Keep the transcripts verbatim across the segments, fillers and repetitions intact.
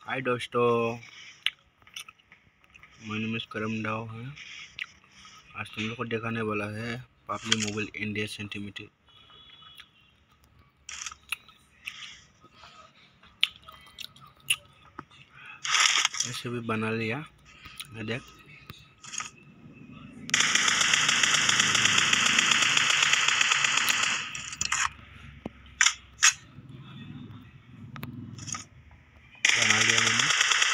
हाय दोस्तों, मेरा नाम करम डाव है। आज तुम लोग को दिखाने वाला है पबजी मोबाइल इंडिया सेंटीमीटर। ऐसे भी बना लिया, देख। बना लिया मैंने।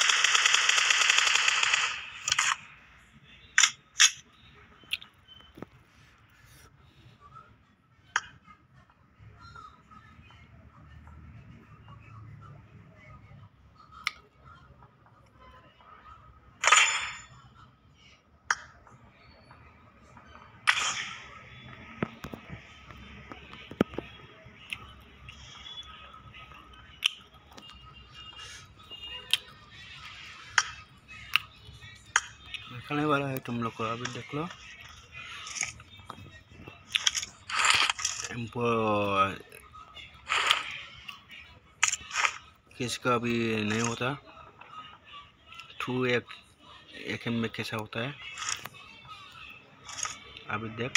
दिखाने वाला है तुम लोग को, अभी देख लो। इनको किसका अभी नहीं होता, टू एक एक एम में कैसा होता है अभी देख।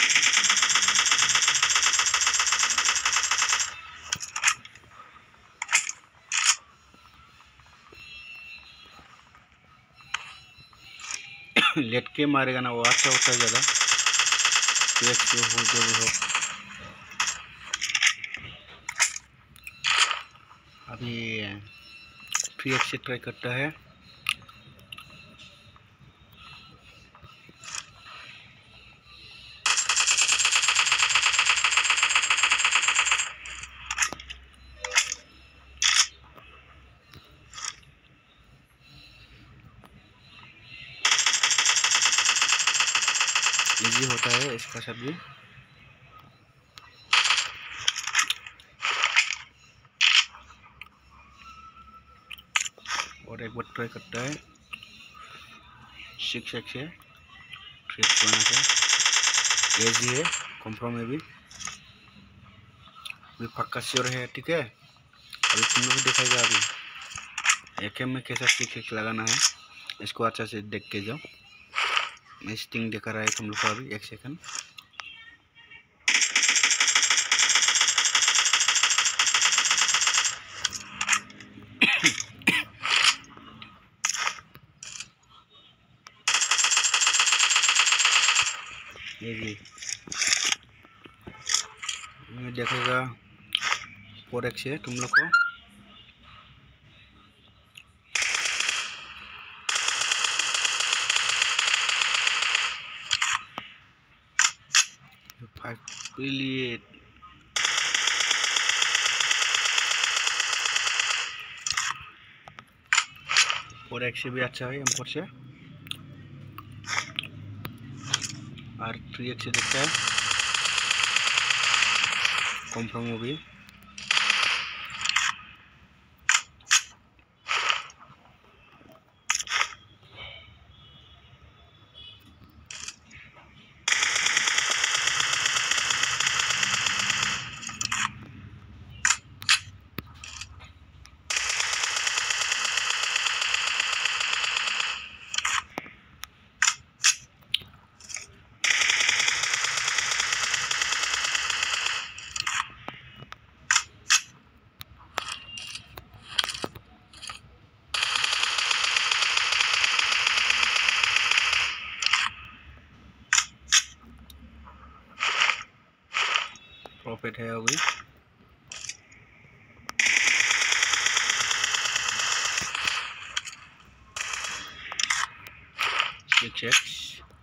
लेट के मारेगा ना वो अच्छा होता है ज़्यादा, पेट के हो जो भी हो। अभी थ्री एक्स से ट्राई करता है। इजी होता है इसका सब्जी। और एक बार ट्राई करता है सिक्स एक्स है, थ्री एक्स बना के इजी है। कॉम्प्रोम में भी अभी पक्का श्योर है, ठीक है। अभी तुम लोग दिखाएगा अभी एक एम में कैसा सिक्स एक्स लगाना है, इसको अच्छा से देख के जाओ। मैं स्टिंग दिखा रहा है तुम लोग को अभी, एक सेकंड। ये जी मैं देखेगा फोर एक्स है तुम लोग को। फाइव के लिए फोर एक्स से भी अच्छा है एम फोर से, और थ्री एक्स से देखता है कॉम्प्रोम भी। प्रॉफिट है अभी। सिक्स एक्स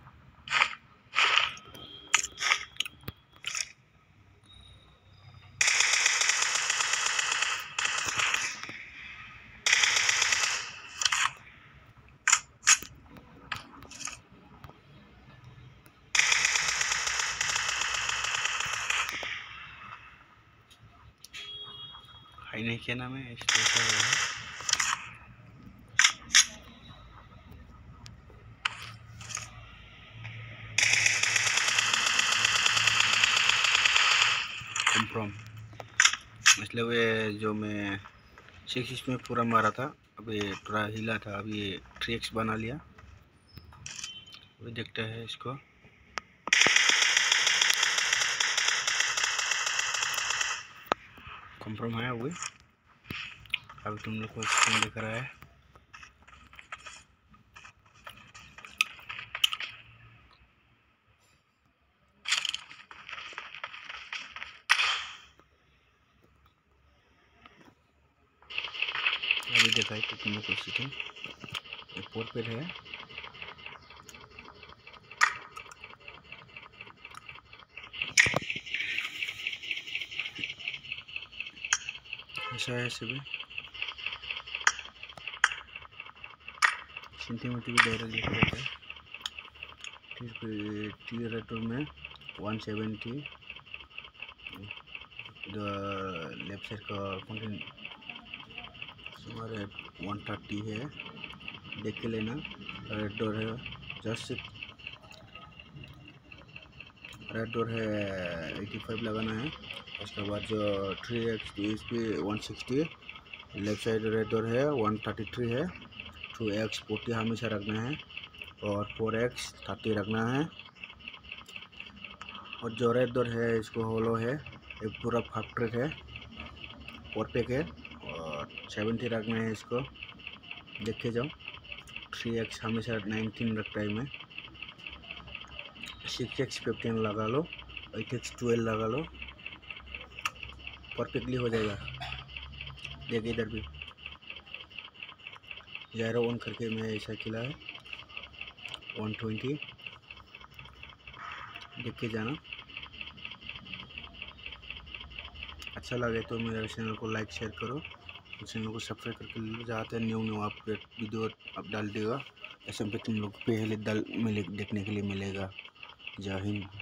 हाई नहीं किया नाम है इसलिए कॉम्प्रोम। इसलिए वे जो मैं सिक्स में पूरा मारा था अभी थोड़ा हिला था, अभी थ्री एक्स बना लिया। अभी देखते हैं इसको। कंफर्म है अभी अभी तुम लोग को स्क्रीन दिख रहा है। अभी देखा है तो तुम लोग को सीटिंग फोर पे है। ऐसा है सभी सेंटीमीटर भी डायरेक्ट लिखा रहता है। फिर टी रेटर में वन सेवेंटी, लेफ्ट साइड का कंटेंट हमारे वन थर्टी है, देख के लेना। रेड डोर है जस्ट रेड डोर है एटी फाइव लगाना है। उसके बाद जो three X D S P one sixty, left side red door है वन थर्टी थ्री है। टू एक्स फोर्टी हमेशा रखना है और फोर एक्स थर्टी रखना है। और जो रेड डोर है इसको होलो है, एक पूरा फैक्ट्रेट है, फोर पैक है और सेवेंटी रखना है इसको। देख के जाओ। थ्री एक्स हमेशा नाइनटीन रखता है मैं। सिक्स एक्स फिफ्टीन लगा लो, एट एक्स ट्वेल्व लगा लो, परफेक्टली हो जाएगा। देख इधर भी ज़ीरो ऑन करके मैं ऐसा खिला है वन ट्वेंटी। देख के जाना। अच्छा लगे तो मेरे चैनल को लाइक शेयर करो, चैनल को सब्सक्राइब करके ले जाते हैं। न्यू न्यू अपडेट वीडियो अब डाल देगा, ऐसे पे तुम लोग पहले डाल मिले देखने के लिए मिलेगा। जय हिंद।